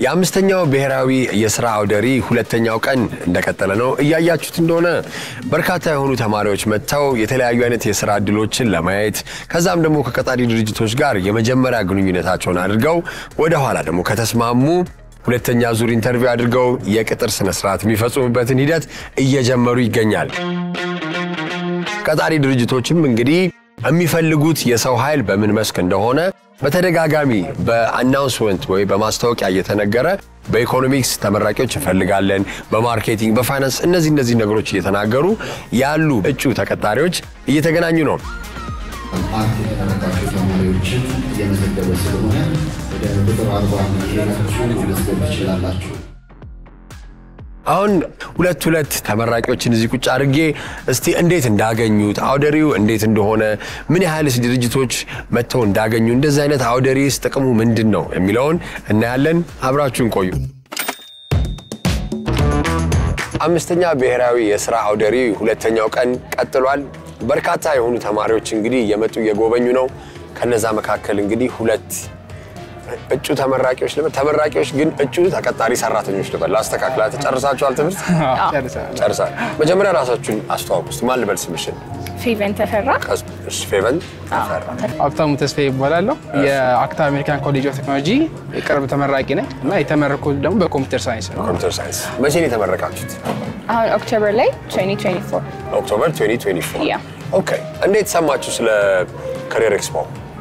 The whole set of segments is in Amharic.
የአምስተኛው ብሔራዊ የሥራ አውደሪ ሁለተኛው ቀን እንደቀጠለ ነው። እያያችሁት እንደሆነ በርካታ የሆኑ ተማሪዎች መጥተው የተለያዩ አይነት የሥራ ዕድሎችን ለማየት ከዛም ደግሞ ከቀጣሪ ድርጅቶች ጋር የመጀመሪያ ግንኙነታቸውን አድርገው ወደ ኋላ ደግሞ ከተስማሙ ሁለተኛ ዙር ኢንተርቪው አድርገው የቅጥር ስነ ስርዓት የሚፈጽሙበትን ሂደት እየጀመሩ ይገኛል። ቀጣሪ ድርጅቶችም እንግዲህ የሚፈልጉት የሰው ኃይል በምን መስክ እንደሆነ በተደጋጋሚ በአናውንስመንት ወይ በማስታወቂያ እየተነገረ በኢኮኖሚክስ ተመራቂዎች እንፈልጋለን፣ በማርኬቲንግ፣ በፋይናንስ እነዚህ ነገሮች እየተናገሩ ያሉ እጩ ተቀጣሪዎች እየተገናኙ ነው። ማርኬቲንግ ተመራቂዎች ተማሪዎችን እየመዘገበ ስለሆነ ወደ ቁጥር 40 እየሄዳችሁ መመዝገብ ትችላላችሁ። አሁን ሁለት ተመራቂዎችን እዚህ ቁጭ አድርጌ እስቲ እንዴት እንዳገኙት አውደሪው እንዴት እንደሆነ ምን ያህልስ ድርጅቶች መጥተው እንዳገኙ እንደዚህ አይነት አውደሪስ ጥቅሙ ምንድነው የሚለውን እናያለን። አብራችሁን ቆዩ። አምስተኛ ብሔራዊ የሥራ አውደሪ ሁለተኛው ቀን ቀጥሏል። በርካታ የሆኑ ተማሪዎች እንግዲህ የመጡ የጎበኙ ነው። ከነዛ መካከል እንግዲህ ሁለት እጩ ተመራቂዎች ግን እጩ ተቀጣሪ ሰራተኞች ልበል አስተካክላችሁ ጨርሳችኋል ትምህርት? ጨርሳችኋል። መጀመሪያ ራሳችሁን አስተዋውቁ። ማን ልበል ስምሽን? ፌቨን ተፈራ። ፌቨን ተፈራ። ሀብታሙ ተስፋዬ ይባላለሁ። የአክታ አሜሪካን ኮሌጅ ኦፍ ቴክኖሎጂ ቅርብ ተመራቂ ነኝ እና የተመረኩት ደግሞ በኮምፒውተር ሳይንስ ነው። ኮምፒውተር ሳይንስ። መቼ ነው የተመረቃችሁት? አሁን ኦክቶበር ላይ 2024። ኦክቶበር 2024። ያ ኦኬ። እንዴት ሰማችሁ ስለ ካሪየር ኤክስፖ?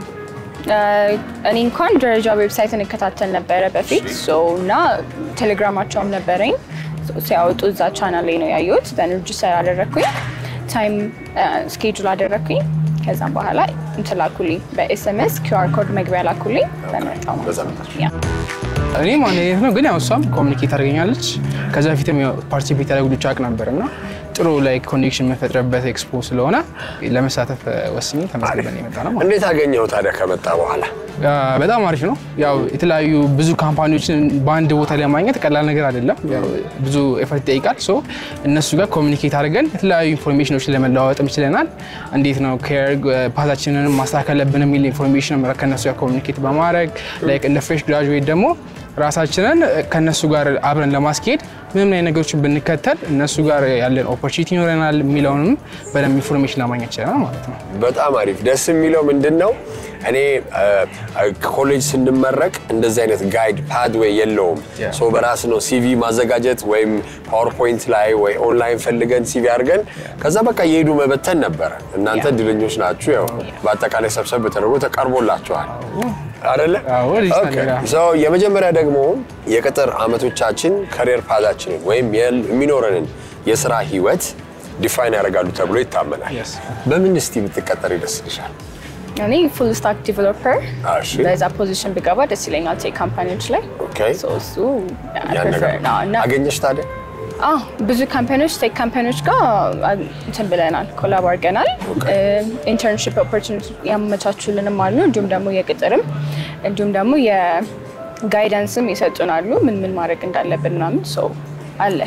እኔ እንኳን ደረጃ ዌብሳይትን እከታተል ነበር በፊት እና ቴሌግራማቸውም ነበረኝ ሲያወጡ እዛ ቻናል ላይ ነው ያዩት። ሬጅስተር አደረኩኝ፣ ታይም ስኬጁል አደረኩኝ። ከዛም በኋላ እንትላኩልኝ በኤስኤምኤስ QR ኮድ መግቢያ ላኩልኝ። በመጣው ያ እኔ ማለት ነው ግን ያው እሷም ኮሙኒኬት አድርገኛለች። ከዛ በፊትም ፓርቲሲፔት ያደረጉት ቻክ ነበርና ጥሩ ላይክ ኮኔክሽን መፈጥረበት ኤክስፖ ስለሆነ ለመሳተፍ ወስኜ ተመዝግበን የመጣነው ማለት ነው። እንዴት አገኘው ታዲያ ከመጣ በኋላ? በጣም አሪፍ ነው። ያው የተለያዩ ብዙ ካምፓኒዎችን በአንድ ቦታ ላይ ማግኘት ቀላል ነገር አይደለም። ያው ብዙ ኤፈርት ይጠይቃል። ሶ እነሱ ጋር ኮሙኒኬት አድርገን የተለያዩ ኢንፎርሜሽኖችን ለመለዋወጥ ይችላል። እንዴት ነው ካሪየር ፓዛችንን ማስተካከል ያለብን የሚል ኢንፎርሜሽን ከነሱ ጋር ኮሙኒኬት በማድረግ ላይክ እንደ ፍሬሽ ግራጁዌት ደግሞ ራሳችንን ከነሱ ጋር አብረን ለማስኬድ ምንም ላይ ነገሮችን ብንከተል እነሱ ጋር ያለን ኦፖርቹኒቲ ይኖረናል የሚለውንም በደንብ ኢንፎርሜሽን ለማግኘት ይችላል ማለት ነው። በጣም አሪፍ። ደስ የሚለው ምንድነው እኔ ኮሌጅ ስንመረቅ እንደዚህ አይነት ጋይድ ፓድዌይ የለውም። ሶ በራስ ነው ሲቪ ማዘጋጀት ወይም ፓወርፖይንት ላይ ወይ ኦንላይን ፈልገን ሲቪ አድርገን ከዛ በቃ የሄዱ መበተን ነበር። እናንተ ድልኞች ናችሁ። ያው በአጠቃላይ ሰብሰብ ተደርጎ ተቀርቦላችኋል አይደለ? ኦኬ። ሶ የመጀመሪያ ደግሞ የቅጥር አመቶቻችን ካሪየር ፓዛችንን ወይም የሚኖረንን የሥራ ህይወት ዲፋይን ያደርጋሉ ተብሎ ይታመናል። በምን እስቲ ብትቀጠር ይደስልሻል? እኔ ፉል ስታክ ዲቨሎፐር በዛ ፖዚሽን ብገባ ደስ ይለኛል ቴክ ካምፓኒዎች ላይ። ሶ እሱ አገኘሽ ታዲያ? ብዙ ካምፓኒዎች ቴክ ካምፓኒዎች ጋር እንትን ብለናል፣ ኮላብ አድርገናል። ኢንተርንሺፕ ኦፖርቹኒቲ ያመቻቹልንም አሉ። እንዲሁም ደግሞ የቅጥርም እንዲሁም ደግሞ የጋይዳንስም ይሰጡናሉ ምን ማድረግ እንዳለብን ምናምን ሶ አለ።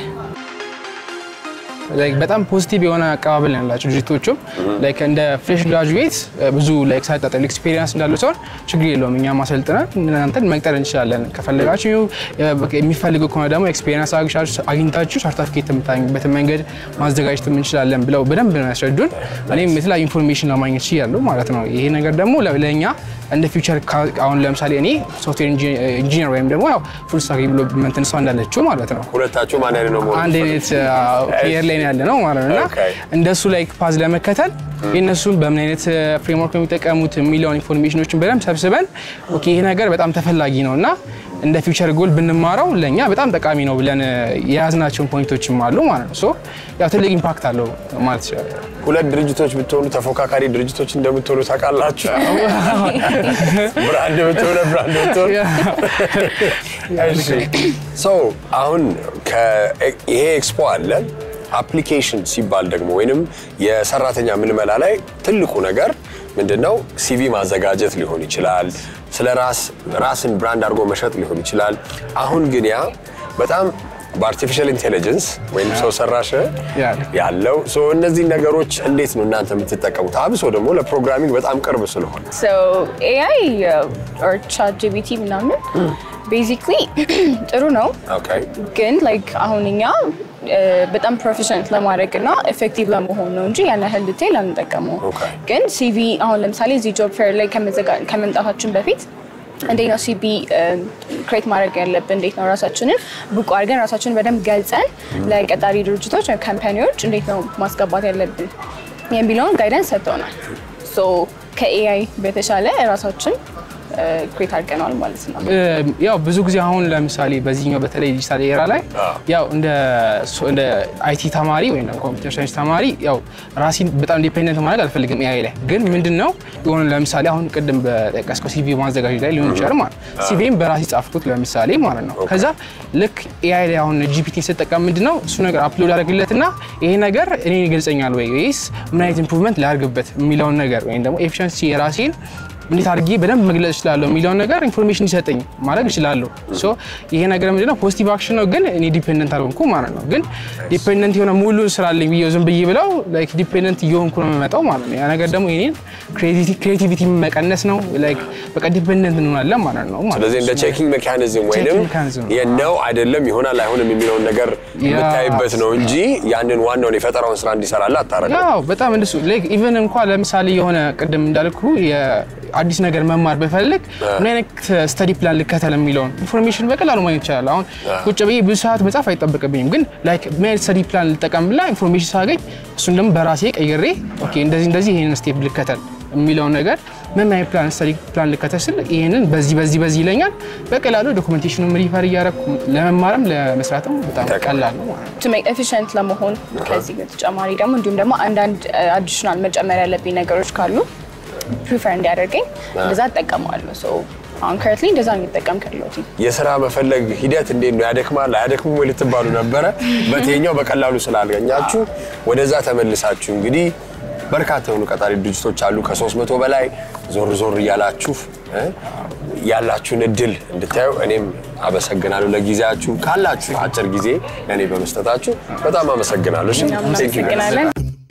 ላይክ በጣም ፖዚቲቭ የሆነ አቀባበል ያላቸው ድርጅቶችም ላይክ እንደ ፍሬሽ ግራጁዌት ብዙ ላይክ ሳይጣጣል ኤክስፒሪየንስ እንዳለው ሰው ችግር የለውም እኛ ማሰልጥነን እናንተን መቅጠር እንችላለን። ከፈለጋችሁ የሚፈልጉ ከሆነ ደግሞ ኤክስፒሪየንስ አግኝታችሁ ሰርቲፊኬት የምታገኙበት መንገድ ማዘጋጀት እንችላለን ብለው በደንብ ነው ያስረዱን። እኔም የተለያዩ ኢንፎርሜሽን ለማግኘት ይችላል ማለት ነው። ይሄ ነገር ደግሞ ለኛ እንደ ፊውቸር አሁን ለምሳሌ እኔ ሶፍትዌር ኢንጂነር ወይም ደግሞ ያው ፉል ስታክ ዲቨሎፕመንት ነው እንዳለችው ማለት ነው። ሁለታችሁ ማን ያለ ነው ማለት አንድ አይነት ፒየር ላይ ያለ ነው ማለት ነውና እንደሱ ላይክ ፓዝ ለመከተል የነሱን በምን አይነት ፍሬምወርክ የሚጠቀሙት ሚሊዮን ኢንፎርሜሽኖችን በደንብ ሰብስበን ኦኬ ይሄ ነገር በጣም ተፈላጊ ነውና እንደ ፊውቸር ጎል ብንማረው ለኛ በጣም ጠቃሚ ነው ብለን የያዝናቸው ፖይንቶችም አሉ ማለት ነው። ሶ ያው ትልቅ ኢምፓክት አለው ማለት ይችላል። ሁለት ድርጅቶች ብትሆኑ ተፎካካሪ ድርጅቶች እንደምትሆኑ ታውቃላችሁ። ብራንድ ብትሆኑ እሺ። ሶ አሁን ይሄ ኤክስፖ አለ። አፕሊኬሽን ሲባል ደግሞ ወይንም የሰራተኛ ምልመላ ላይ ትልቁ ነገር ምንድነው? ሲቪ ማዘጋጀት ሊሆን ይችላል። ስለ ራስን ብራንድ አድርጎ መሸጥ ሊሆን ይችላል። አሁን ግን ያ በጣም በአርቲፊሻል ኢንቴሊጀንስ ወይም ሰው ሰራሽ ያለው እነዚህ ነገሮች እንዴት ነው እናንተ የምትጠቀሙት? አብሶ ደግሞ ለፕሮግራሚንግ በጣም ቅርብ ስለሆነ AI or ChatGPT ምናምን basically ጥሩ ነው ግን like አሁን እኛ በጣም ፕሮፌሽናል ለማድረግና ኤፌክቲቭ ለመሆን ነው እንጂ ያን ያህል ዲቴል አንጠቀመው ግን CV አሁን ለምሳሌ እዚህ ጆብ ፌር ላይ ከመምጣታችን በፊት እንዴት ነው CV ክሬት ማድረግ ያለብን እንዴት ነው ራሳችንን ብቁ አድርገን ራሳችንን በደንብ ገልጸን ለቀጣሪ ድርጅቶች ወይ ካምፓኒዎች እንዴት ነው ማስገባት ያለብን የሚለውን ጋይዳንስ ሰጥተውናል ከAI በተሻለ ራሳችን ክሬት አድርገናል ማለት ነው ያው ብዙ ጊዜ አሁን ለምሳሌ በዚህኛው በተለይ ዲጂታል ኤራ ላይ ያው እንደ IT ተማሪ ወይ እንደ ኮምፒውተር ሳይንስ ተማሪ ያው ራሴን በጣም ዲፔንደንት ማድረግ አልፈልግም AI ላይ ግን ምንድነው የሆነ ለምሳሌ አሁን ቅድም በጠቀስከው CV ማዘጋጀት ላይ ሊሆን ይችላል ማለት CVም በራሴ ጻፍኩት ለምሳሌ ማለት ነው ከዛ ልክ AI ላይ አሁን GPT ሲጠቀም ምንድነው እሱ ነገር አፕሎድ አደረግለትና ይሄ ነገር እኔ ይገልጸኛል ወይስ ምን አይነት ኢምፕሩቭመንት ላድርግበት የሚለውን ነገር ወይ ደግሞ ኤፊሺየንሲ የራሴን እንዴት አድርጌ በደንብ መግለጽ ይችላል የሚለው ነገር ኢንፎርሜሽን ይሰጠኝ ማድረግ ይችላል ይሄ ነገር ምንድነው ፖዚቲቭ አክሽን ነው ግን እኔ ዲፔንደንት አልሆንኩ ማለት ነው ግን ዲፔንደንት የሆነ ሙሉ ስራ አለኝ ብዬ ዝም ብዬ ብለው ላይክ ዲፔንደንት እየሆንኩ ነው የምመጣው ማለት ነው ያ ነገር ደግሞ የኔን ክሬቲቪቲ መቀነስ ነው ላይክ በቃ ዲፔንደንት እንሆናለን ማለት ነው ስለዚህ እንደ ቼኪንግ ሜካኒዝም ወይንም የነው አይደለም ይሆናል አይሆንም የሚለውን ነገር የምታይበት ነው እንጂ ያንን ዋናውን የፈጠራውን ስራ እንዲሰራላ አታረጋግጥ ያው በጣም እንደሱ ላይክ ኢቭን እንኳን ለምሳሌ የሆነ ቅድም እንዳልኩ አዲስ ነገር መማር በፈልግ ምን አይነት ስተዲ ፕላን ልከተል የሚለውን ኢንፎርሜሽን በቀላሉ ማግኘት ይችላል አሁን ቁጭ ብዬ ብዙ ሰዓት መጻፍ አይጠበቅብኝም ግን ላይክ ምን ስተዲ ፕላን ልጠቀምላ ኢንፎርሜሽን ሳገኝ እሱን ደግሞ በራሴ ቀይሬ ኦኬ እንደዚህ ይሄንን ስቴፕ ልከተል የሚለው ነገር ምን አይነት ፕላን ስተዲ ፕላን ልከተል ስል ይሄንን በዚህ ይለኛል በቀላሉ ዶክመንቴሽኑን ሪፈር እያደረኩ ለመማርም ለመስራትም በጣም ቀላል ነው to make efficient ለመሆን ከዚህ በተጨማሪ ደግሞ እንዲሁም ደግሞ አንዳንድ አዲሽናል መጨመር ያለብኝ ነገሮች ካሉ ፕሪፈር እንዲያደርገኝ እንደዛ ተጠቀማለሁ አሁን currently እንደዛ ነው የተጠቀምኩት የሥራ መፈለግ ሂደት እንዴት ነው ያደክማል አያደክምም ወይ ልትባሉ ነበር በተኛው በቀላሉ ስላልገኛችሁ ወደዛ ተመልሳችሁ እንግዲህ በርካታ የሆኑ ቀጣሪ ድርጅቶች አሉ ከ300 በላይ ዞር እያላችሁ ያላችሁን እድል እንድታዩ እኔም አመሰግናለሁ ለጊዜያችሁ ካላችሁ አጭር ጊዜ ለኔ በመስጠታችሁ በጣም አመሰግናለሁ አመሰግናለሁ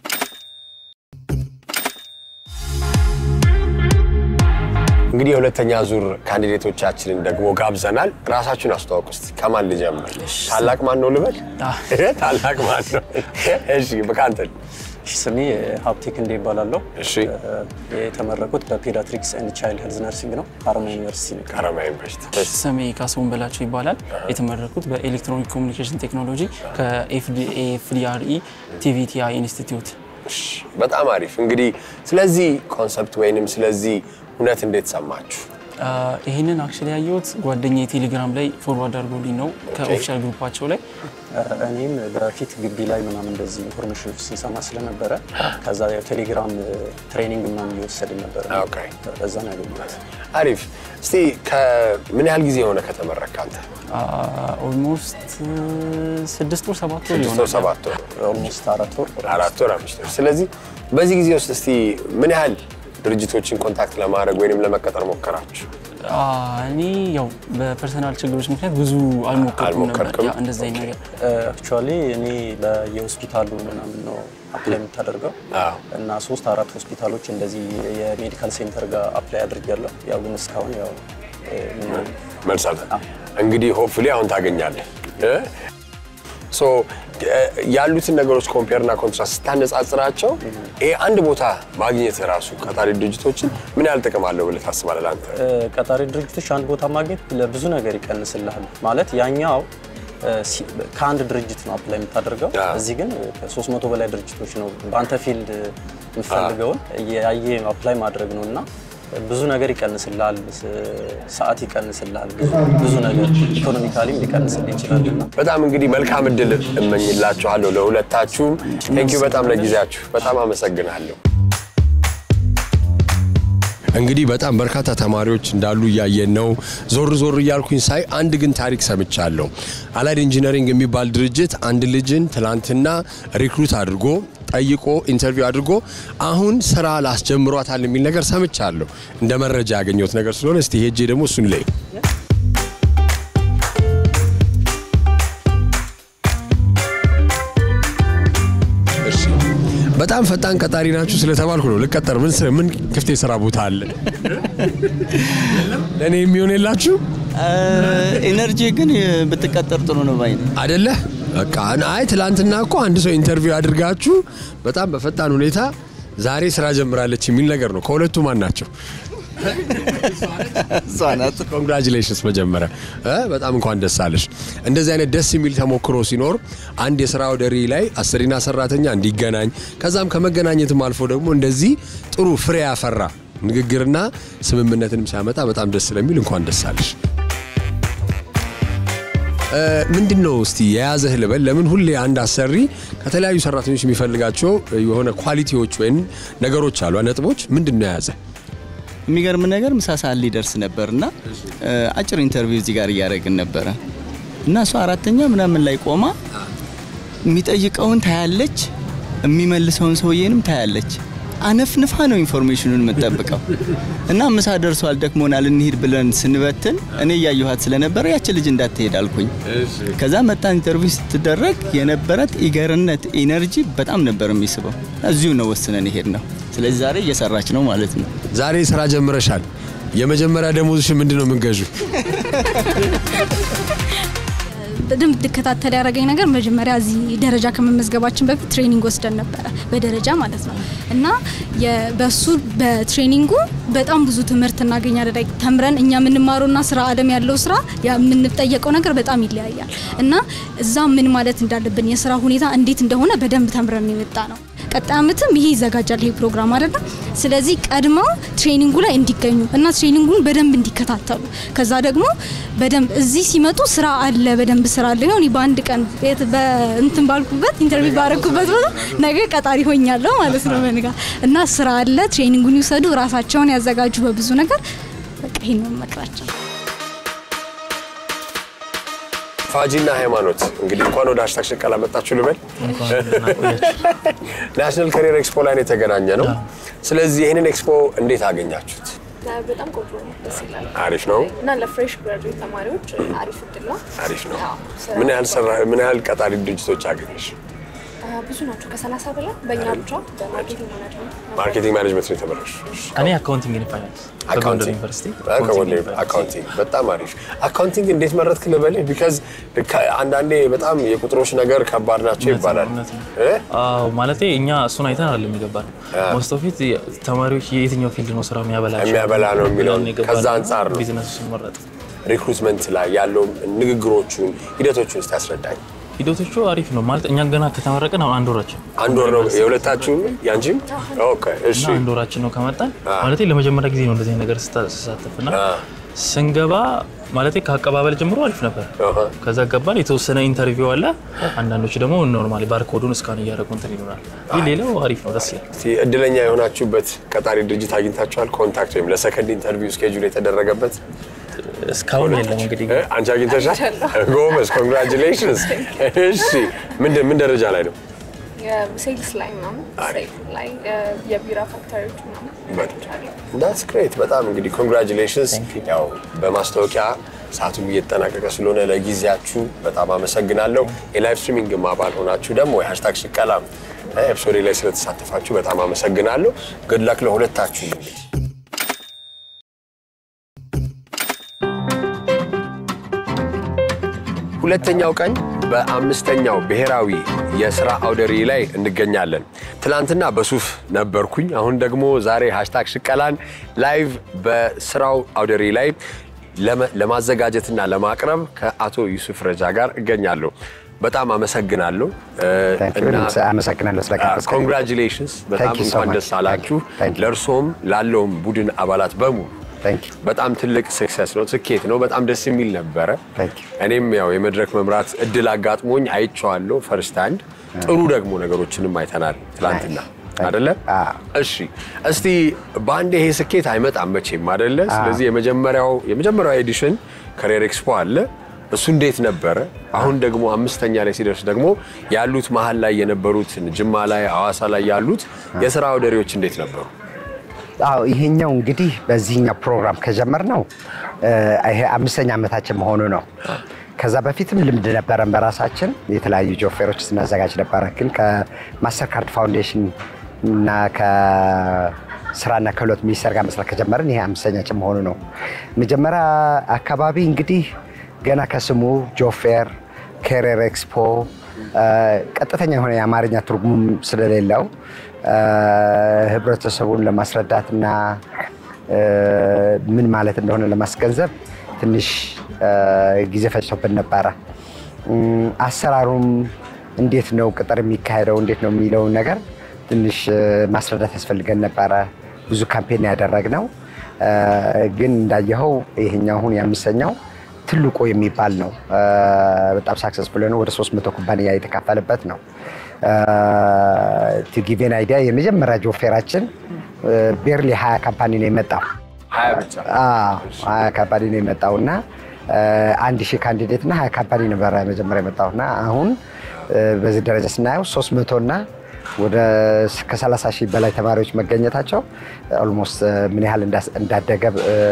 እንግዲህ የሁለተኛ ዙር ካንዲዴቶቻችንን ደግሞ ጋብዘናል ራሳችሁን አስተዋውቁ እስቲ ከማን ልጀምር ታላቅ ማን ነው ልበል ታላቅ ማን ነው እሺ በካንተን ስሜ ሀብቴክ እንደ ይባላል እሺ የተመረቁት በፔዲያትሪክስ ኤንድ ቻይልድ ሄልዝ ነርሲንግ ነው ሀረማያ ዩኒቨርሲቲ ነው ሀረማያ ዩኒቨርሲቲ ስሜ ካስሁን በላቸው ይባላል የተመረቁት በኤሌክትሮኒክ ኮሙኒኬሽን ቴክኖሎጂ ከኤፍዲአርኢ ቲቪቲአይ ኢንስቲትዩት በጣም አሪፍ እንግዲህ ስለዚህ ኮንሰፕት ወይንም ስለዚህ ሁነት እንዴት ሰማችሁ ይሄንን አክቹሊ ያየሁት ጓደኛዬ ቴሌግራም ላይ ፎርዋርድ አድርጎልኝ ነው ከኦፊሻል ግሩፓቸው ላይ እኔም በፊት ግቢ ላይ ምናምን እንደዚህ ኢንፎርሜሽን ሲሰማ ስለነበረ ከዛ ቴሌግራም ትሬኒንግ ምናምን እየወሰድን ነበር ኦኬ በዛ ነው ያገኘሁት አሪፍ እስቲ ከምን ያህል ጊዜ ሆነ ከተመረቅክ አንተ ኦልሞስት 6 ወር 7 ወር ይሆናል 7 ወር ኦልሞስት 4 ወር 5 ወር ስለዚህ በዚህ ጊዜ ውስጥ እስቲ ምን ያህል ድርጅቶችን ኮንታክት ለማድረግ ወይንም ለመቀጠር ሞከራችሁ እኔ ያው በፐርሰናል ችግሮች ምክንያት ብዙ አልሞከርኩም ነበር ያ እንደዛ ነገር አክቹአሊ እኔ ለየሆስፒታሉ ምናምን ነው አፕላይ የምታደርገው እና 3-4 ሆስፒታሎች እንደዚህ የሜዲካል ሴንተር ጋር አፕላይ አድርጌያለሁ ያው ግን እስካሁን ያው መልሳለ እንግዲህ ሆፕፉሊ አሁን ታገኛለህ ያሉትን ነገሮች ኮምፔርና ኮንትራስት ታነጻጽራቸው አንድ ቦታ ማግኘት ራሱ ቀጣሪ ድርጅቶችን ምን ያህል ጥቅም አለው ብለህ ታስባለህ አንተ ቀጣሪ ድርጅቶች አንድ ቦታ ማግኘት ለብዙ ነገር ይቀንስልሃል ማለት ያኛው ከአንድ ድርጅት ነው አፕላይ የምታደርገው እዚህ ግን ከ300 በላይ ድርጅቶች ነው በአንተ ፊልድ የምትፈልገውን ያየ አፕላይ ማድረግ ነውና ብዙ ነገር ይቀንስልሃል ሰዓት ይቀንስልሃል ብዙ ነገር ኢኮኖሚካሊም ሊቀንስልህ ይችላልና በጣም እንግዲህ መልካም እድል እመኝላችኋለሁ ለሁለታችሁም ቴንክ ዩ በጣም ለጊዜያችሁ በጣም አመሰግናለሁ እንግዲህ በጣም በርካታ ተማሪዎች እንዳሉ ያየን ነው ዞር እያልኩኝ ሳይ አንድ ግን ታሪክ ሰምቻለሁ አላድ ኢንጂነሪንግ የሚባል ድርጅት አንድ ልጅን ትላንትና ሪክሩት አድርጎ ጠይቆ ኢንተርቪው አድርጎ አሁን ስራ ላስጀምሯታል የሚል ነገር ሰምቻለሁ እንደ መረጃ ያገኘሁት ነገር ስለሆነ እስቲ ሄጄ ደግሞ እሱን ላይ በጣም ፈጣን ቀጣሪ ናችሁ ስለተባልኩ ነው ልቀጠር ምን ክፍት የሥራ ቦታ አለ ለኔ የሚሆን የላችሁ ኢነርጂ ግን ብትቀጠር ጥሩ ነው ባይ አይደለ በቃ አይ ትላንትና እኮ አንድ ሰው ኢንተርቪው አድርጋችሁ በጣም በፈጣን ሁኔታ ዛሬ ስራ ጀምራለች የሚል ነገር ነው ከሁለቱ ማን ናቸው ሷናት ኮንግራቹሌሽንስ መጀመሪያ በጣም እንኳን ደስ አለሽ እንደዚህ አይነት ደስ የሚል ተሞክሮ ሲኖር አንድ የሥራው ደሪ ላይ አሰሪና ሰራተኛ እንዲገናኝ ከዛም ከመገናኘትም አልፎ ደግሞ እንደዚህ ጥሩ ፍሬ ያፈራ ንግግርና ስምምነትንም ሲያመጣ በጣም ደስ ስለሚል እንኳን ደስ አለሽ ምንድነው እስቲ የያዘህ ልበል ለምን ሁሌ አንድ አሰሪ ከተለያዩ ሰራተኞች የሚፈልጋቸው የሆነ ኳሊቲዎች ወይን ነገሮች አሉ ነጥቦች ምንድነው የያዘህ የሚገርም ነገር ምሳሳል ሊደርስ ነበርና አጭር ኢንተርቪው እዚህ ጋር ያያረግን ነበር እና እሷ አራተኛ ምናምን ላይ ቆማ የሚጠይቀውን ታያለች የሚመልሰውን ሰውዬንም ታያለች አነፍንፋ ነው ኢንፎርሜሽኑን መጠብቀው እና ምሳ ደርሷል ደክሞናል እንሂድ ብለን ስንበትን እኔ ያያዩሃት ስለነበር ያቺ ልጅ እንዳትሄድ አልኩኝ ከዛ መጣ ኢንተርቪው ስትደረግ የነበረት ኢገርነት ኢነርጂ በጣም ነበር የሚስበው እዚሁ ነው ወስነን ይሄድነው ስለዚህ ዛሬ እየሰራች ነው ማለት ነው ዛሬ ስራ ጀምረሻል የመጀመሪያ ደሞዝሽ ምንድነው ምንገዡ በደንብ ተከታተል ያረጋኝ ነገር መጀመሪያ እዚ ደረጃ ከመመዝገባችን በፊት ትሬኒንግ ወስደን ነበር በደረጃ ማለት ነው እና በሱ በትሬኒንጉ በጣም ብዙ ትምህርት እናገኛለን ተምረን እኛ ምንማሩና ስራ ዓለም ያለው ስራ የምንጠየቀው ነገር በጣም ይለያያል እና እዛ ምን ማለት እንዳለብን የስራ ሁኔታ እንዴት እንደሆነ በደንብ ተምረን የመጣ ነው ቀጣምትም ይሄ ይዘጋጃል ይሄ ፕሮግራም አይደል ስለዚህ ቀድመው ትሬኒንጉ ላይ እንዲገኙ እና ትሬኒንጉን በደንብ እንዲከታተሉ ከዛ ደግሞ በደንብ እዚህ ሲመጡ ስራ አለ በደንብ ስራ አለ ነው በአንድ ቀን እንትን ባልኩበት ኢንተርቪው ባረኩበት ነገ ቀጣሪ ሆኛለሁ ማለት ነው መንጋ እና ስራ አለ ትሬኒንጉን ይወሰዱ ራሳቸውን ያዘጋጁ በብዙ ነገር በቃ ይሄንን መክራቸው ፋጂና ሃይማኖት እንግዲህ እንኳን ወደ ሃሽታግ ሽቀላ መጣችሁ ልበል ናሽናል ካሪየር ኤክስፖ ላይ የተገናኘ ነው ስለዚህ ይሄንን ኤክስፖ እንዴት አገኛችሁት በጣም ቆንጆ ነው ደስ ይላል አሪፍ ነው እና ለፍሬሽ ግራጁዌት ተማሪዎች አሪፍ ነው ምን ያህል ቀጣሪ ድርጅቶች አገኘሽ ብዙ ናቸው ከ30 በላይ በእኛ ብቻ ማርኬቲንግ ማኔጅመንት ነው ተመረሽ እኔ አካውንቲንግ እና ፋይናንስ ከጎንደር ዩኒቨርሲቲ አካውንቲንግ በጣም አሪፍ አካውንቲንግ እንዴት መረጥክ ልበልህ ቢካዝ አንዳንዴ በጣም የቁጥሮች ነገር ከባድ ናቸው ይባላል አዎ ማለት እኛ እሱን አይተን አይደለም የሚገባን ሞስት ኦፍ ኢት ተማሪዎች የትኛው ፊልድ ነው ስራ የሚያበላ ነው የሚለው ከዛ አንፃር ነው ቢዝነሱን መረጥ ሪክሩትመንት ላይ ያለው ንግግሮቹን ሂደቶቹን እስታስረዳኝ ሂደቶቹ አሪፍ ነው ማለት እኛ ገና ከተመረቀን አሁን አንድ ወር ነው የሁለታችሁ ያንቺም ኦኬ እሺ አንድ ወራችን ነው ከመጣን ማለት ለመጀመሪያ ጊዜ ነው እንደዚህ ነገር ተሳተፈና ስንገባ ማለት ከአቀባበል ጀምሮ አሪፍ ነበር ከዛ ገባን የተወሰነ ኢንተርቪው አለ አንዳንዶች ደግሞ ኖርማሊ ባርኮዱን ስካን ያደረጉ እንትን ይሉናል ሌላው አሪፍ ነው ደስ ይላል እድለኛ የሆናችሁበት ቀጣሪ ድርጅት አግኝታችኋል ኮንታክት ወይም ለሰከንድ ኢንተርቪው ስኬጁል የተደረገበት እስካሁን የለም እንግዲህ አንቺ አግኝተሻል ጎበዝ ኮንግራቹሌሽንስ እሺ ምን ደረጃ ላይ ነው የሴልስ ላይ ነው ሴልስ ላይ የቢራ ፋክተሪዎች ነው that's great በጣም እንግዲህ ኮንግራቹሌሽንስ ያው በማስተዋወቂያ ሰዓቱም እየተጠናቀቀ ስለሆነ ለጊዜያችሁ በጣም አመሰግናለሁ የላይቭ ስትሪሚንግ ማባል ሆናችሁ ደግሞ የሃሽታግ ሽቀላ ኤፒሶድ ላይ ስለተሳተፋችሁ በጣም አመሰግናለሁ good luck ለሁለታችሁ ሁለተኛው ቀን በአምስተኛው ብሔራዊ የሥራ አውደሪ ላይ እንገኛለን ትላንትና በሱፍ ነበርኩኝ አሁን ደግሞ ዛሬ ሃሽታግ ሽቀላን ላይቭ በሥራው አውደሪ ላይ ለማዘጋጀትና ለማቅረብ ከአቶ ዩሱፍ ረጃ ጋር እገኛለሁ በጣም አመሰግናለሁ እና አመሰግናለሁ ስለጋበዝከኝ ኮንግራቹሌሽንስ በጣም እንኳን ደስ አላችሁ ለርሶም ላለውም ቡድን አባላት በሙሉ በጣም ትልቅ ሰክሰስ ነው ስኬት ነው በጣም ደስ የሚል ነበር እኔም ያው የመድረክ መምራት እድል አጋጥሞኝ አይቻለሁ ፈርስት ሃንድ ጥሩ ደግሞ ነገሮችንም አይተናል ትላንትና አይደለ እሺ እስቲ ባንዴ ይሄ ስኬት አይመጣም መቼም አይደለ ስለዚህ የመጀመሪያው ኤዲሽን ካሪየር ኤክስፖ አለ እሱ እንዴት ነበር አሁን ደግሞ አምስተኛ ላይ ሲደርስ ደግሞ ያሉት መሃል ላይ የነበሩት ጅማ ላይ አዋሳ ላይ ያሉት የሥራ አውደሪዎች እንዴት ነበሩ ይሄኛው እንግዲህ በዚህኛው ፕሮግራም ከጀመርነው ይሄ አምስተኛ ዓመታችን መሆኑ ነው ከዛ በፊትም ልምድ ነበረን በራሳችን የተለያዩ ጆፌሮች ስናዘጋጅ ነበር ግን ከማስተር ካርድ ፋውንዴሽን እና ከስራና ክህሎት ሚኒስቴር ጋር መስራት ከጀመርን ይሄ 5ኛችን መሆኑ ነው። መጀመሪያ አካባቢ እንግዲህ ገና ከስሙ ጆፌር ካሪየር ኤክስፖ ቀጥተኛ የሆነ የአማርኛ ትርጉም ስለሌለው ህብረተሰቡን ለማስረዳትና ምን ማለት እንደሆነ ለማስገንዘብ ትንሽ ጊዜ ፈጅቶብን ነበር። አሰራሩም እንዴት ነው ቅጥር የሚካሄደው እንዴት ነው የሚለው ነገር ትንሽ ማስረዳት ያስፈልገን ነበር። ብዙ ካምፔን ያደረግነው ግን እንዳየኸው ይሄኛው አሁን የ5ኛው ትልቁ የሚባል ነው። በጣም ሰክሰስፉል ነው። ወደ 300 ኩባንያ የተካፈለበት ነው። to give an idea የመጀመሪያ ጆፌራችን ቤርሊ 20 ካምፓኒ ነው የመጣው 20 ብቻ 20 ካምፓኒ ነው የመጣውና 1000 ካንዲዴት እና 20 ካምፓኒ ነበር መጀመሪያ የመጣውና አሁን በዚህ ደረጃ ስናየው 300 እና ወደ ከ30,000 በላይ ተማሪዎች መገኘታቸው ኦልሞስት ምን ያህል እንዳደገ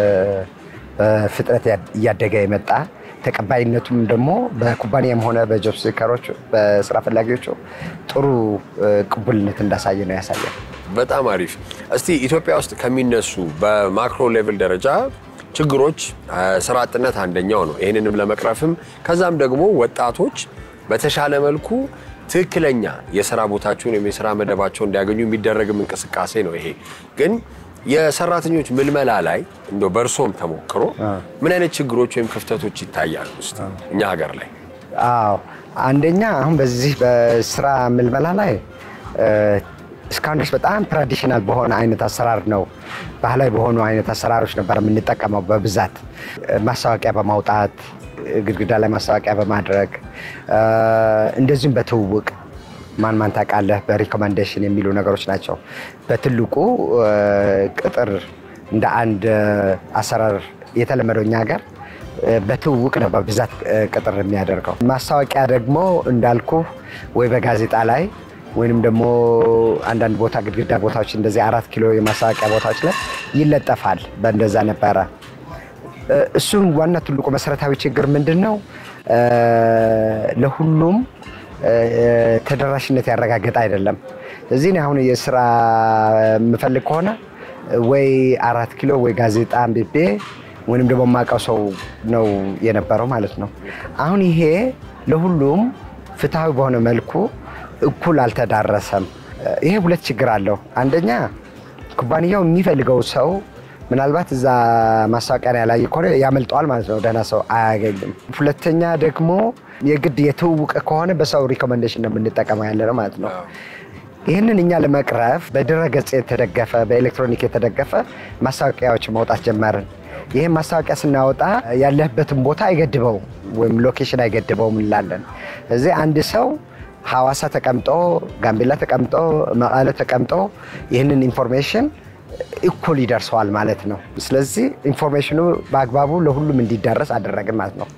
ፍጥነት ያደገ የመጣ ተቀባይነቱም ደግሞ በኩባንያም ሆነ በጆብ ሲከሮች በስራ ፈላጊዎች ጥሩ ቅቡልነት እንዳሳየ ነው ያሳየው። በጣም አሪፍ። እስቲ ኢትዮጵያ ውስጥ ከሚነሱ በማክሮ ሌቭል ደረጃ ችግሮች ስራ አጥነት አንደኛው ነው። ይሄንንም ለመቅረፍም ከዛም ደግሞ ወጣቶች በተሻለ መልኩ ትክክለኛ የሥራ ቦታቸውን የሥራ መደባቸውን እንዲያገኙ የሚደረግም እንቅስቃሴ ነው ይሄ። ግን የሰራተኞች ምልመላ ላይ እንደው በርሶም ተሞክሮ ምን አይነት ችግሮች ወይም ክፍተቶች ይታያሉ ውስጥ እኛ ሀገር ላይ? አንደኛ አሁን በዚህ በስራ ምልመላ ላይ እስካሁን ድረስ በጣም ትራዲሽናል በሆነ አይነት አሰራር ነው ባህላዊ በሆኑ አይነት አሰራሮች ነበር የምንጠቀመው በብዛት ማስታወቂያ በማውጣት ግድግዳ ላይ ማስታወቂያ በማድረግ እንደዚህም በትውውቅ ማን ታውቃለህ በሪኮመንዴሽን የሚሉ ነገሮች ናቸው። በትልቁ ቅጥር እንደ አንድ አሰራር የተለመደው እኛ ሀገር በትውውቅ ነው በብዛት ቅጥር የሚያደርገው። ማስታወቂያ ደግሞ እንዳልኩ ወይ በጋዜጣ ላይ ወይንም ደግሞ አንዳንድ ቦታ ግድግዳ ቦታዎች እንደዚህ 4 ኪሎ የማስታወቂያ ቦታዎች ላይ ይለጠፋል። በእንደዛ ነበረ። እሱም ዋና ትልቁ መሰረታዊ ችግር ምንድነው? ለሁሉም ተደራሽነት ያረጋግጥ አይደለም። እዚህ ነው አሁን የሥራ መፈልግ ከሆነ ወይ 4 ኪሎ ወይ ጋዜጣ አንብቤ ወይንም ደግሞ ማቀው ሰው ነው የነበረው ማለት ነው። አሁን ይሄ ለሁሉም ፍትሃዊ በሆነ መልኩ እኩል አልተዳረሰም። ይሄ ሁለት ችግር አለው። አንደኛ ኩባንያው የሚፈልገው ሰው ምናልባት እዛ ማስታወቂያ ላይ ከሆነ ያመልጠዋል ማለት ነው፣ ደህና ሰው አያገኝም። ሁለተኛ ደግሞ የግድ የትውውቅ ከሆነ በሰው ሪኮመንዴሽን ነው የምንጠቀመው ያለነው ማለት ነው። ይህንን እኛ ለመቅረፍ በድረገጽ የተደገፈ በኤሌክትሮኒክ የተደገፈ ማስታወቂያዎች ማውጣት ጀመርን። ይሄ ማስታወቂያ ስናወጣ ያለህበትን ቦታ አይገድበውም ወይም ሎኬሽን አይገድበውም እንላለን። እዚህ አንድ ሰው ሐዋሳ ተቀምጦ ጋምቤላ ተቀምጦ መቀለ ተቀምጦ ይህንን ኢንፎርሜሽን እኩል ይደርሰዋል ማለት ነው። ስለዚህ ኢንፎርሜሽኑ በአግባቡ ለሁሉም እንዲዳረስ አደረግን ማለት ነው።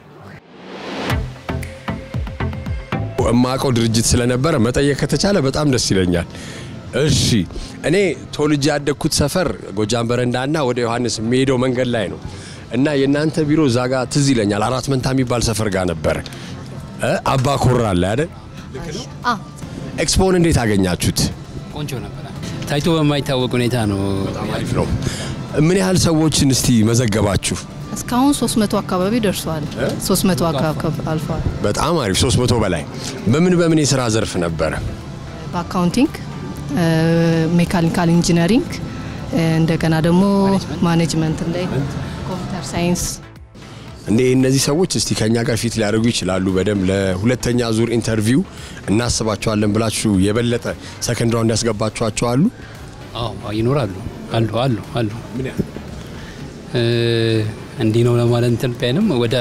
እማቀው ድርጅት ስለነበረ መጠየቅ ከተቻለ በጣም ደስ ይለኛል። እሺ እኔ ተወልጄ ያደግኩት ሰፈር ጎጃም በረንዳና ወደ ዮሐንስ የሚሄደው መንገድ ላይ ነው እና የናንተ ቢሮ ዛጋ ትዝ ይለኛል። 4 መንታ የሚባል ሰፈር ጋር ነበር። አባ ኮራ አለ አይደል? ኤክስፖን እንዴት አገኛችሁት? ቆንጆ ነበር። ታይቶ በማይታወቅ ሁኔታ ነው። በጣም አሪፍ ነው። ምን ያህል ሰዎችን እስቲ መዘገባችሁ? እስካሁን 300 አካባቢ ደርሷል። 300 አካባቢ አልፏል። በጣም አሪፍ። 300 በላይ። በምን የሥራ ዘርፍ ነበረ? በአካውንቲንግ፣ ሜካኒካል ኢንጂነሪንግ፣ እንደገና ደግሞ ማኔጅመንት ላይ ኮምፒውተር ሳይንስ። እነዚህ ሰዎች እስቲ ከኛ ጋር ፊት ሊያደርጉ ይችላሉ። በደንብ ለሁለተኛ ዙር ኢንተርቪው እናስባቸዋለን ብላችሁ የበለጠ ሰከንድ ራውንድ ያስገባችኋቸው አሉ? ይኖራሉ። አሉ። ምን ያህል እንዲህ ነው ለማለት እንትን ባይንም ወደ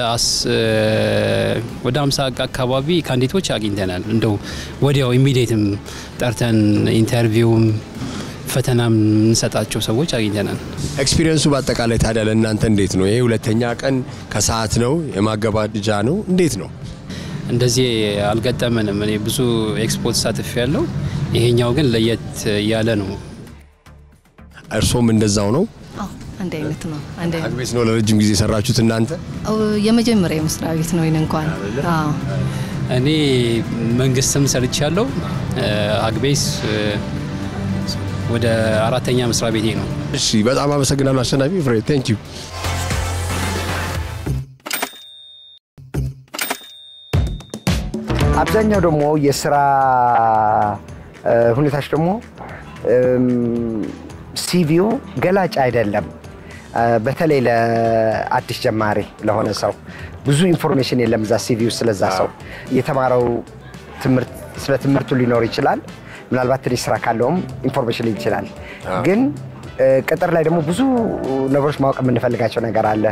50 አካባቢ ካንዲዴቶች አግኝተናል። እንደው ወዲያው ኢሚዲየትም ጠርተን ኢንተርቪውም ፈተናም እንሰጣቸው ሰዎች አግኝተናል። ኤክስፒሪየንሱ በአጠቃላይ ታዲያ ለእናንተ እንዴት ነው? ይሄ ሁለተኛ ቀን ከሰዓት ነው የማገባደጃ ነው እንዴት ነው? እንደዚህ አልገጠመንም። እኔ ብዙ ኤክስፖርት ሳትፍ ያለው ይሄኛው ግን ለየት ያለ ነው። እርሶም እንደዛው ነው? አንድ አይነት ነው። አንድ አይነት አግቤስ ነው ለረጅም ጊዜ ሰራችሁት እናንተ? የመጀመሪያ መስሪያ ቤት ነው እንኳን። እኔ መንግስትም ሰርቻለሁ። አግቤስ ወደ አራተኛ መስሪያ ቤቴ ነው። እሺ በጣም አመሰግናለሁ አሸናፊ ፍሬ ቴንክ ዩ። አብዛኛው ደግሞ የስራ ሁኔታዎች ደግሞ ሲቪው ገላጭ አይደለም። በተለይ ለአዲስ ጀማሪ ለሆነ ሰው ብዙ ኢንፎርሜሽን የለም እዛ ሲቪው ስለዛ ሰው የተማረው ትምህርት ስለ ትምህርቱ ሊኖር ይችላል። ምናልባት ትንሽ ስራ ካለውም ኢንፎርሜሽን ይችላል። ግን ቅጥር ላይ ደግሞ ብዙ ነገሮች ማወቅ የምንፈልጋቸው ነገር አለ።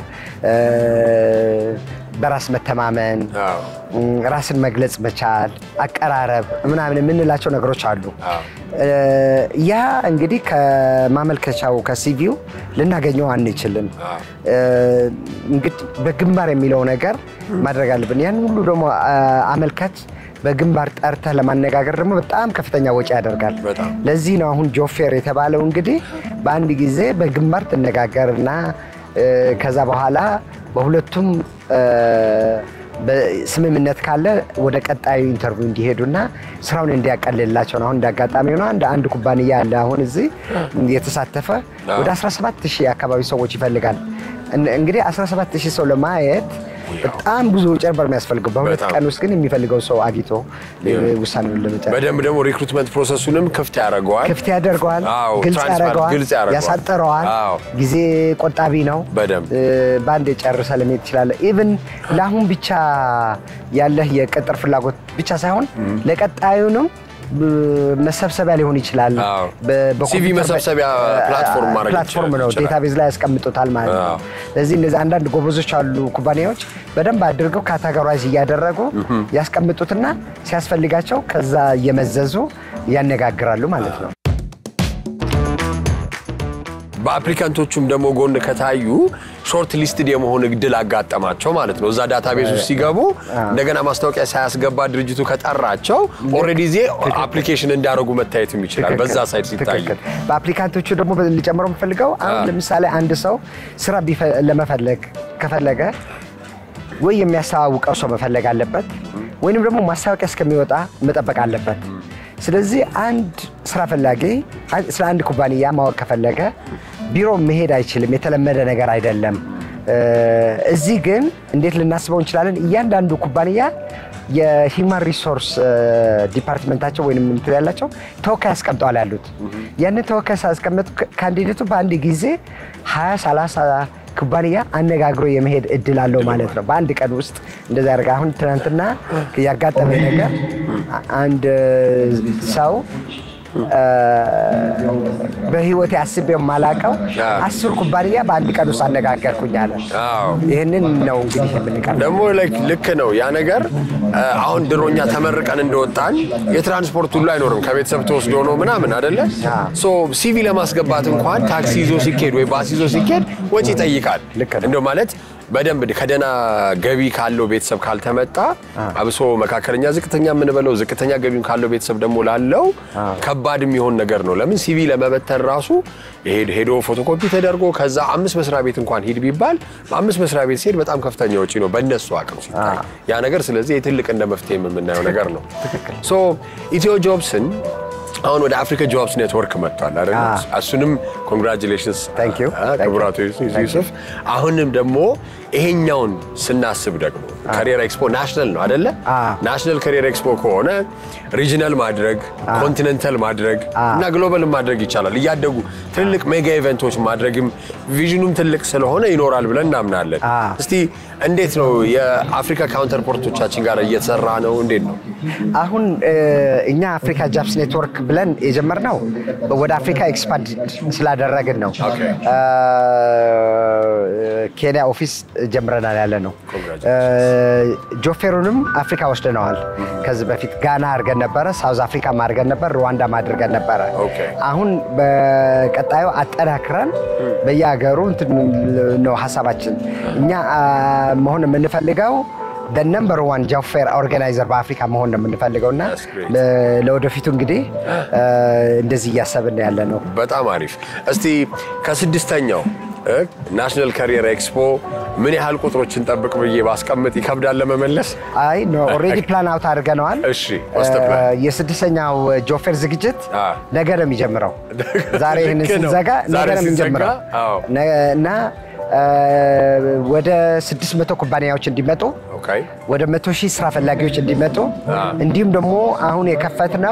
በራስ መተማመን፣ ራስን መግለጽ መቻል፣ አቀራረብ ምናምን የምንላቸው ነገሮች አሉ። ያ እንግዲህ ከማመልከቻው ከሲቪው ልናገኘው አንችልም። እንግዲህ በግንባር የሚለው ነገር ማድረግ አለብን። ያን ሁሉ ደግሞ አመልካች በግንባር ጠርተህ ለማነጋገር ደግሞ በጣም ከፍተኛ ወጪ ያደርጋል። ለዚህ ነው አሁን ጆፌር የተባለው እንግዲህ በአንድ ጊዜ በግንባር ተነጋገርና ከዛ በኋላ በሁለቱም በስምምነት ካለ ወደ ቀጣዩ ኢንተርቪው እንዲሄዱና ስራውን እንዲያቀልላቸው ነው። አሁን እንዳጋጣሚ ነው አንድ ኩባንያ አለ አሁን እዚህ የተሳተፈ ወደ 17000 አካባቢ ሰዎች ይፈልጋል። እንግዲህ 17000 ሰው ለማየት በጣም ብዙ ጨርበር የሚያስፈልገው በሁለት ቀን ውስጥ ግን የሚፈልገው ሰው አግኝቶ ውሳኔውን ለመጨረስ በደንብ ደግሞ ሪክሩትመንት ፕሮሰሱንም ክፍት ያደርገዋል፣ ግልጽ ያደርገዋል፣ ያሳጠረዋል። ጊዜ ቆጣቢ ነው። በአንድ ጨርሰ ለመሄድ ይችላል። ኢቭን ለአሁን ብቻ ያለህ የቅጥር ፍላጎት ብቻ ሳይሆን ለቀጣዩንም መሰብሰቢያ ሊሆን ይችላል። በሲቪ መሰብሰቢያ ፕላትፎርም ነው። ዴታቤዝ ላይ ያስቀምጡታል ማለት ነው። ስለዚህ እንደዚህ አንዳንድ ጎበዞች አሉ ኩባንያዎች በደንብ አድርገው ካታጎራይዝ እያደረጉ ያስቀምጡትና ሲያስፈልጋቸው ከዛ እየመዘዙ ያነጋግራሉ ማለት ነው። በአፕሊካንቶቹም ደግሞ ጎን ከታዩ ሾርት ሊስትድ የመሆን እድል አጋጠማቸው ማለት ነው። እዛ ዳታቤዝ ውስጥ ሲገቡ እንደገና ማስታወቂያ ሳያስገባ ድርጅቱ ከጠራቸው ኦሬዲ ዜ አፕሊኬሽን እንዲያደርጉ መታየትም ይችላል በዛ ሳይት ሲታይ። በአፕሊካንቶቹ ደግሞ ሊጨምረው የምፈልገው አሁን ለምሳሌ አንድ ሰው ስራ ለመፈለግ ከፈለገ ወይ የሚያስተዋውቀው ሰው መፈለግ አለበት ወይንም ደግሞ ማስታወቂያ እስከሚወጣ መጠበቅ አለበት። ስለዚህ አንድ ስራ ፈላጊ ስለ አንድ ኩባንያ ማወቅ ከፈለገ ቢሮ መሄድ አይችልም። የተለመደ ነገር አይደለም። እዚህ ግን እንዴት ልናስበው እንችላለን? እያንዳንዱ ኩባንያ የሂውማን ሪሶርስ ዲፓርትመንታቸው ወይንም እንትን ያላቸው ተወካይ አስቀምጠዋል ያሉት። ያንን ተወካይ ሳስቀምጡ ካንዲዴቱ በአንድ ጊዜ 20-30 ኩባንያ አነጋግሮ የመሄድ እድል አለው ማለት ነው። በአንድ ቀን ውስጥ እንደዛ ያደርጋል። አሁን ትናንትና ያጋጠመ ነገር አንድ ሰው በህይወቴ አስቤው ማላቀው 10 ኩባንያ በአንድ ቀን ውስጥ አነጋገርኩኝ አለ። ይሄንን ነው እንግዲህ የምንቀርበው። ደግሞ ልክ ነው ያ ነገር። አሁን ድሮኛ ተመርቀን እንደወጣን የትራንስፖርት ሁሉ አይኖርም ከቤተሰብ ተወስዶ ነው ምናምን አይደለ? ሶ ሲቪ ለማስገባት እንኳን ታክሲ ይዞ ሲኬድ ወይ ባስ ይዞ ሲኬድ ወጪ ይጠይቃል። እንደው ማለት በደንብ ከደና ገቢ ካለው ቤተሰብ ካልተመጣ አብሶ መካከለኛ ዝቅተኛ የምንበለው ዝቅተኛ ገቢውን ካለው ቤተሰብ ደግሞ ላለው ከባድ የሚሆን ነገር ነው። ለምን ሲቪ ለመበተን ራሱ ሄዶ ፎቶኮፒ ተደርጎ ከዛ 5 መስሪያ ቤት እንኳን ሂድ ቢባል 5 መስሪያ ቤት ሲሄድ በጣም ከፍተኛ ወጪ ነው በእነሱ አቅም ሲታይ ያ ነገር። ስለዚህ የትልቅ እንደ መፍትሄ የምናየው ነገር ነው። ሶ ኢትዮ ጆብስን አሁን ወደ አፍሪካ ጆብስ ኔትወርክ መጥቷል አይደል? እሱንም ኮንግራቹሌሽንስ ክቡራቱ ዩሱፍ። አሁንም ደግሞ ይሄኛውን ስናስብ ደግሞ ካሪየር ኤክስፖ ናሽናል ነው አይደለ? ናሽናል ካሪየር ኤክስፖ ከሆነ ሪጂናል ማድረግ ኮንቲኔንታል ማድረግ እና ግሎባል ማድረግ ይቻላል። እያደጉ ትልልቅ ሜጋ ኢቨንቶች ማድረግም ቪዥኑም ትልቅ ስለሆነ ይኖራል ብለን እናምናለን። እስቲ እንዴት ነው የአፍሪካ ካውንተርፖርቶቻችን ጋር እየተሰራ ነው? እንዴት ነው አሁን እኛ አፍሪካ ጆብስ ኔትወርክ ብለን የጀመርነው ወደ አፍሪካ ኤክስፓንድ ስላደረግን ነው። ኬንያ ኦፊስ ጀምረናል ያለ ነው። ጆፌሩንም አፍሪካ ወስደናል። ከዚህ በፊት ጋና አድርገን ነበረ፣ ሳውዝ አፍሪካ አድርገን ነበር፣ ሩዋንዳ አድርገን ነበረ። አሁን በቀጣዩ አጠናክረን በየሀገሩ ነው ሐሳባችን። እኛ መሆን የምንፈልገው the number one job fair organizer በአፍሪካ መሆን ነው የምንፈልገውና ለወደፊቱ እንግዲህ እንደዚህ እያሰብን ያለ ነው። በጣም አሪፍ። እስቲ ከስድስተኛው ናሽናል ካሪየር ኤክስፖ ምን ያህል ቁጥሮችን ጠብቅ ብዬ ባስቀምጥ ይከብዳል ለመመለስ? አይ ኖ ኦልሬዲ ፕላን አውት አድርገናል። እሺ የስድስተኛው ጆፌር ዝግጅት ነገ ነው የሚጀምረው። ዛሬ ይሄን ስንዘጋ ነገ ነው የሚጀምረው እና ወደ 600 ኩባንያዎች እንዲመጡ ወደ 100,000 ስራ ፈላጊዎች እንዲመጡ እንዲሁም ደግሞ አሁን የከፈትነው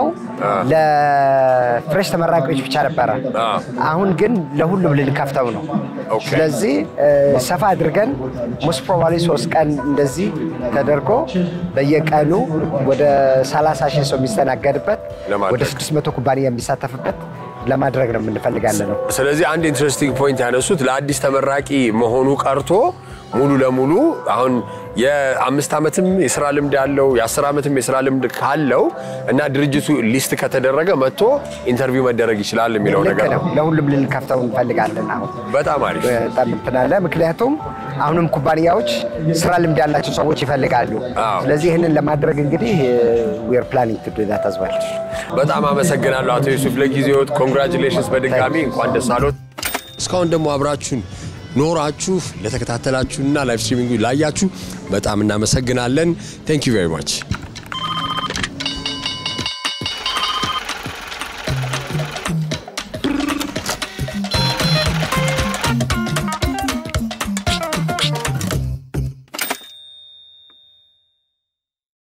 ለፍሬሽ ተመራቂዎች ብቻ ነበር። አሁን ግን ለሁሉም ልንከፍተው ነው። ስለዚህ ሰፋ አድርገን ሞስት ፕሮባብሊ 3 ቀን እንደዚህ ተደርጎ በየቀኑ ወደ 30,000 ሰው የሚስተናገድበት ወደ 600 ኩባንያ የሚሳተፍበት ለማድረግ ነው የምንፈልጋለን ነው። ስለዚህ አንድ ኢንትረስቲንግ ፖይንት ያነሱት ለአዲስ ተመራቂ መሆኑ ቀርቶ ሙሉ ለሙሉ አሁን የ5 ዓመትም የሥራ ልምድ ያለው የ10 ዓመትም የሥራ ልምድ ካለው እና ድርጅቱ ሊስት ከተደረገ መጥቶ ኢንተርቪው መደረግ ይችላል የሚለው ነገር ነው። ለሁሉም ልንከፍተው እንፈልጋለን አሁን። በጣም አሪፍ ተጠምጥናለ። ምክንያቱም አሁንም ኩባንያዎች ስራ ልምድ ያላቸው ሰዎች ይፈልጋሉ። ስለዚህ ይሄንን ለማድረግ እንግዲህ we are planning to do that as well። በጣም አመሰግናለሁ አቶ ዩሱፍ ለጊዜዎት። ኮንግራቹሌሽንስ በድጋሚ እንኳን ደስ አሎት። እስካሁን ደግሞ አብራችሁን ኖራችሁ ለተከታተላችሁና ላይቭ ስትሪሚንግ ላያችሁ በጣም እናመሰግናለን። Thank you very much።